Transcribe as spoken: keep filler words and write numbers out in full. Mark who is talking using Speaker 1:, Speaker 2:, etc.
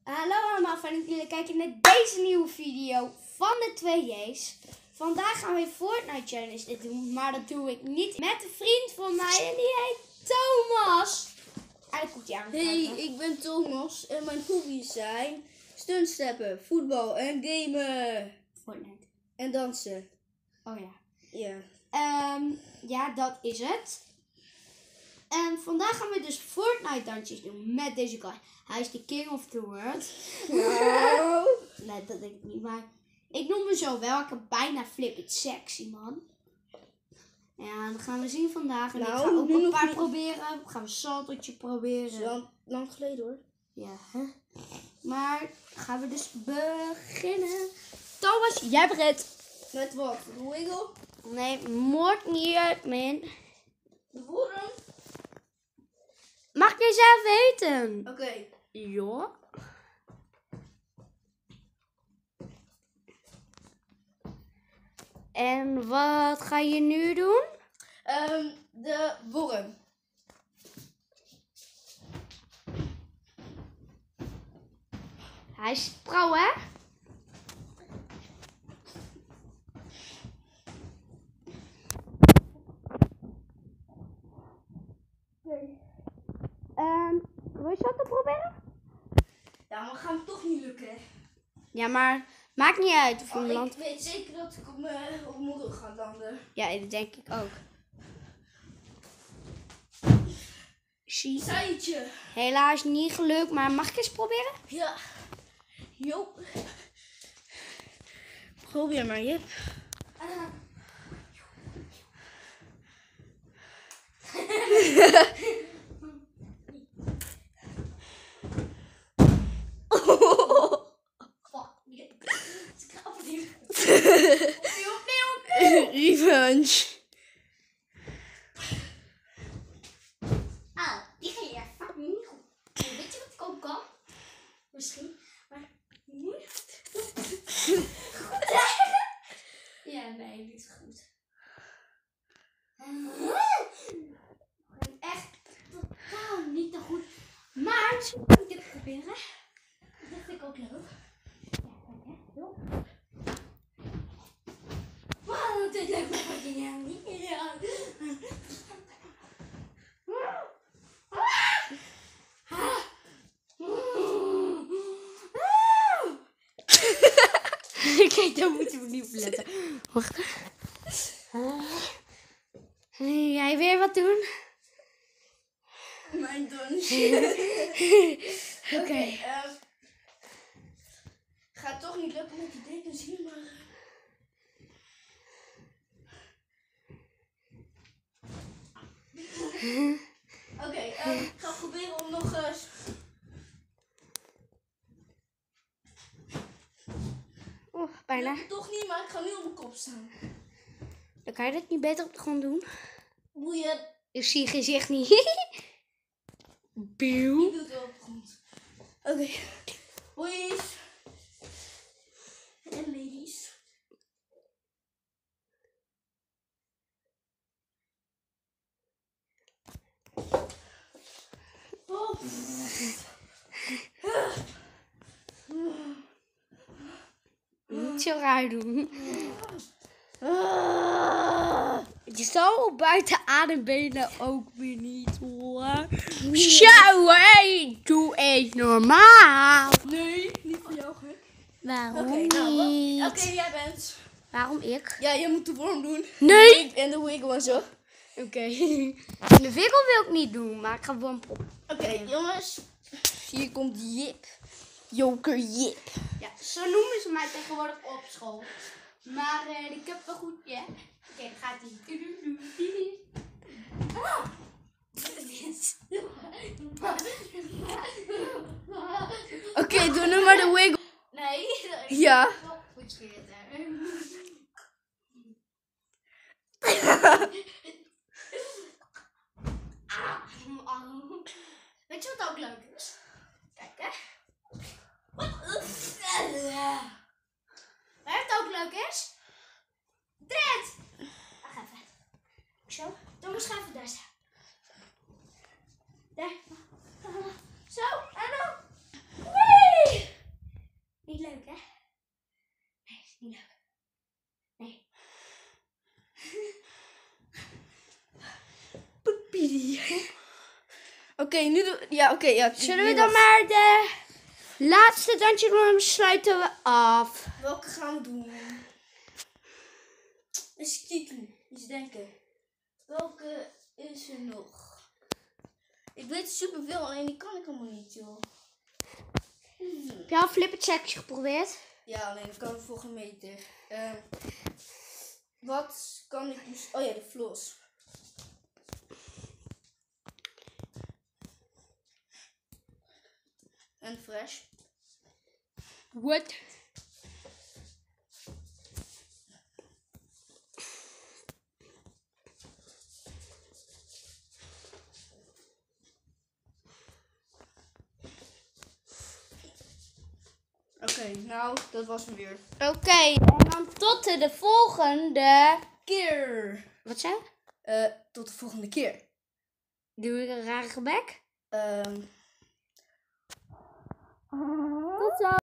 Speaker 1: Hallo allemaal, fijn dat jullie kijken naar deze nieuwe video van de twee J's. Vandaag gaan we een Fortnite Challenge dit doen, maar dat doe ik niet met een vriend van mij en die heet Thomas. Eigenlijk komt hij aan.
Speaker 2: Hey, ik ben Thomas en mijn hobby's zijn stuntsteppen, voetbal en gamen.
Speaker 1: Fortnite.
Speaker 2: En dansen.
Speaker 1: Oh ja.
Speaker 2: Ja.
Speaker 1: Um, ja, dat is het. En vandaag gaan we dus Fortnite dansjes doen met deze guy. Hij is de king of the world.
Speaker 2: Nou.
Speaker 1: Nee, dat denk ik niet, maar ik noem me zo wel. Ik heb bijna flip it sexy, man. Ja, dat gaan we zien vandaag. En
Speaker 2: Nou,
Speaker 1: ik ga ook
Speaker 2: nu
Speaker 1: een
Speaker 2: nog
Speaker 1: paar
Speaker 2: niet.
Speaker 1: proberen. We gaan een saltotje proberen.
Speaker 2: Dat is wel lang geleden hoor.
Speaker 1: Ja, hè? Maar gaan we dus beginnen. Thomas, jij begint.
Speaker 2: Met wat? De wiggle?
Speaker 1: Nee, moord niet uit, man.
Speaker 2: De worm?
Speaker 1: Mag je zelf weten?
Speaker 2: Oké. Okay.
Speaker 1: Ja. En wat ga je nu doen?
Speaker 2: Um, de worm.
Speaker 1: Hij is pro, hè?
Speaker 2: Okay.
Speaker 1: Um, wil je zo te proberen?
Speaker 2: Ja, maar gaat het toch niet lukken.
Speaker 1: Ja, maar maakt niet uit of
Speaker 2: Oh,
Speaker 1: een land.
Speaker 2: ik weet zeker dat ik op mijn, op mijn rug ga landen.
Speaker 1: Ja, dat denk ik ook. Zie.
Speaker 2: Zijtje.
Speaker 1: Helaas niet gelukt, maar mag ik eens proberen?
Speaker 2: Ja. Jo. Probeer maar, Jip.
Speaker 1: Uh.
Speaker 2: Revenge.
Speaker 1: Auw, die ga je fucking niet goed. Weet je wat ik ook kan? Misschien, maar niet goed. Ja, nee, niet goed. Echt totaal niet te goed. Maar misschien kan ik dit proberen. Dat vind ik ook leuk. Ja, hè? Zo. Wow, dit lijkt me fucking niet. Kijk, daar moeten we niet op letten. Wacht. Uh, jij weer wat doen?
Speaker 2: Mijn dansje. Oké. Okay, uh, gaat toch niet lukken met die dekens hier, maar... Oké, okay, uh, ik ga proberen om nog eens...
Speaker 1: Oeh, bijna.
Speaker 2: Lukt toch niet, maar ik ga nu op mijn kop staan.
Speaker 1: Dan kan je dat niet beter op de grond doen.
Speaker 2: Boeien.
Speaker 1: Ik zie je gezicht niet. Bieuw.
Speaker 2: Ik doe het wel op de grond. Oké. Okay. Boys. En ladies. Oh.
Speaker 1: Niet zo raar doen. Je zal buiten adem benen ook weer niet hoor. Zo hé, doe eens normaal.
Speaker 2: Nee, niet voor jou gek.
Speaker 1: Waarom
Speaker 2: okay,
Speaker 1: niet?
Speaker 2: Nou, Oké, okay, jij bent.
Speaker 1: Waarom ik?
Speaker 2: Ja, jij moet de worm doen.
Speaker 1: Nee.
Speaker 2: En de wiggle en zo.
Speaker 1: Oké. Okay. De wiggle wil ik niet doen, maar ik ga worm op.
Speaker 2: Oké, okay, jongens. Hier komt Jip. Joker Jip.
Speaker 1: Ja, zo noemen ze mij tegenwoordig op school. Maar uh, ik heb wel goed, ja. Oké, okay, dan gaat hij. Ah.
Speaker 2: Oké, okay, doe nu maar de wiggle.
Speaker 1: Nee.
Speaker 2: Ja.
Speaker 1: Goed spelen. Weet je wat ook leuk is? Kijk hè. Weet je wat ook leuk is? Dit! Wacht even. Zo. Thomas, ga even daar staan. Daar. Zo. En dan. Wee!
Speaker 2: Oké, nu doe... Ja, oké. ja,
Speaker 1: Zullen we
Speaker 2: nu
Speaker 1: dan
Speaker 2: nog.
Speaker 1: maar de laatste dansje doen en dan sluiten we af.
Speaker 2: Welke gaan we doen? Eens kijken. Eens denken. Welke is er nog? Ik weet superveel, alleen die kan ik allemaal niet, joh. Hmm.
Speaker 1: Heb je al flip checkje geprobeerd?
Speaker 2: Ja, alleen dat kan ik voor geen meter. Uh, wat kan ik dus... Oh ja, de floss. En fresh.
Speaker 1: What?
Speaker 2: Oké, okay, nou, dat was hem weer.
Speaker 1: Oké, okay, en dan tot de volgende
Speaker 2: keer.
Speaker 1: Wat zei je?
Speaker 2: Uh, tot de volgende keer.
Speaker 1: Doe ik een rare gebek?
Speaker 2: Um.
Speaker 1: Tot zo.